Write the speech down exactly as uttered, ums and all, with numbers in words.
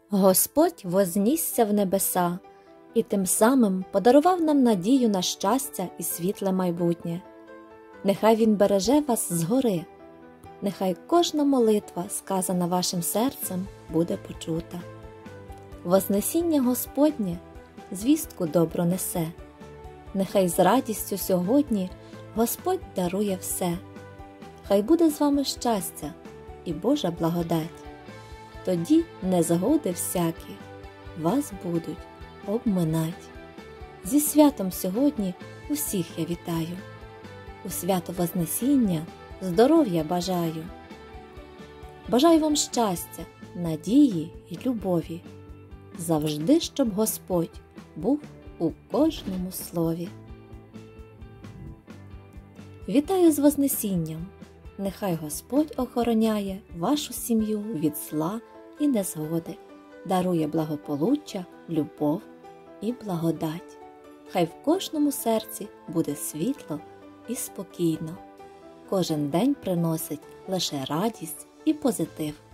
Господь вознісся в небеса і тим самим подарував нам надію на щастя і світле майбутнє. Нехай Він береже вас згори, нехай кожна молитва, сказана вашим серцем, буде почута. Вознесіння Господнє звістку добру несе, нехай з радістю сьогодні Господь дарує все. Хай буде з вами щастя і Божа благодать. Тоді незгоди всякі вас будуть обминать. Зі святом сьогодні усіх я вітаю. У свято Вознесіння здоров'я бажаю. Бажаю вам щастя, надії і любові. Завжди, щоб Господь був у кожному слові. Вітаю з Вознесінням! Нехай Господь охороняє вашу сім'ю від зла і незгоди, дарує благополуччя, любов і благодать. Хай в кожному серці буде світло і спокійно. Кожен день приносить лише радість і позитив.